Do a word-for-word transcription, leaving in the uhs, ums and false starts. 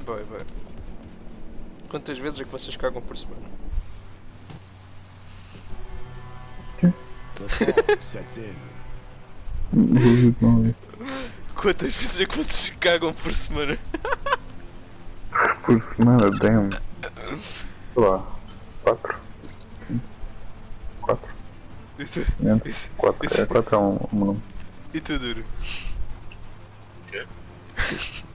Vai, vai. Quantas vezes é que vocês cagam por semana? Que? Quantas vezes é que vocês cagam por semana? Por semana, damn. Sei lá. Quatro. Quatro. E tu? Quatro. É, quatro é um, um número. E tu, Duro? Quê?